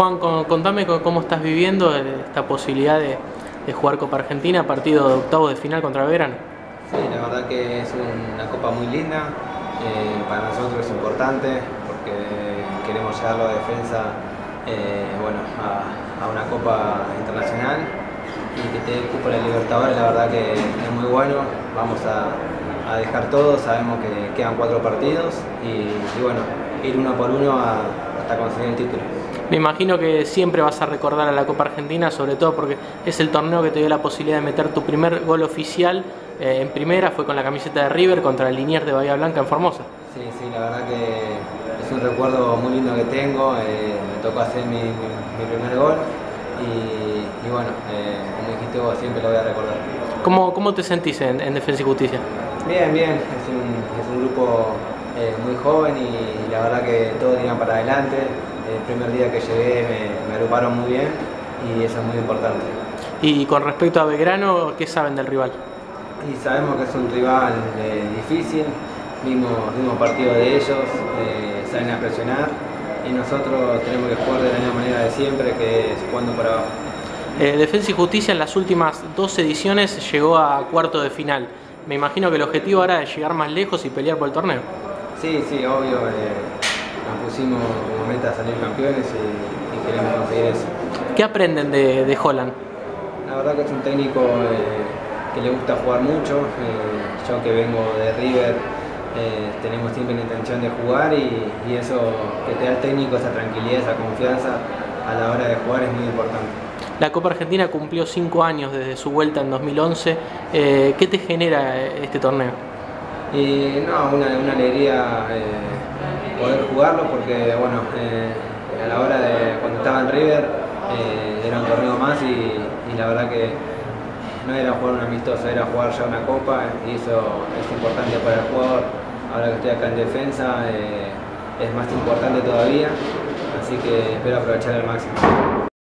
Juan, contame cómo estás viviendo esta posibilidad de jugar Copa Argentina, partido de octavos de final contra Belgrano. Sí, la verdad que es una copa muy linda, para nosotros es importante porque queremos llevar la defensa a una copa internacional y que te dé cupo a la Libertadores. La verdad que es muy bueno, vamos a dejar todo, sabemos que quedan 4 partidos y bueno, ir uno por uno hasta conseguir el título. Me imagino que siempre vas a recordar a la Copa Argentina, sobre todo porque es el torneo que te dio la posibilidad de meter tu primer gol oficial en primera, fue con la camiseta de River contra el Liniers de Bahía Blanca en Formosa. Sí, la verdad que es un recuerdo muy lindo que tengo, me tocó hacer mi primer gol y bueno, como dijiste vos, siempre lo voy a recordar. ¿Cómo te sentís en Defensa y Justicia? Bien, es un grupo muy joven y la verdad que todos tiran para adelante. El primer día que llegué me agruparon muy bien y eso es muy importante. Y con respecto a Belgrano, ¿qué saben del rival? Y sabemos que es un rival difícil, mismo partido de ellos, salen a presionar y nosotros tenemos que jugar de la misma manera de siempre, que es jugando por abajo. Defensa y Justicia en las últimas 2 ediciones llegó a cuarto de final. Me imagino que el objetivo ahora es llegar más lejos y pelear por el torneo. Sí, obvio, nos pusimos como meta salir campeones y queremos conseguir eso. ¿Qué aprenden de Holland? La verdad que es un técnico que le gusta jugar mucho. Yo que vengo de River, tenemos siempre la intención de jugar y eso que te da el técnico, esa tranquilidad, esa confianza a la hora de jugar es muy importante. La Copa Argentina cumplió 5 años desde su vuelta en 2011. ¿Qué te genera este torneo? Una alegría poder jugarlo porque bueno, a la hora de cuando estaba en River era un torneo más y la verdad que no era jugar un amistoso, era jugar ya una copa y eso es importante para el jugador. Ahora que estoy acá en defensa es más importante todavía, así que espero aprovechar al máximo.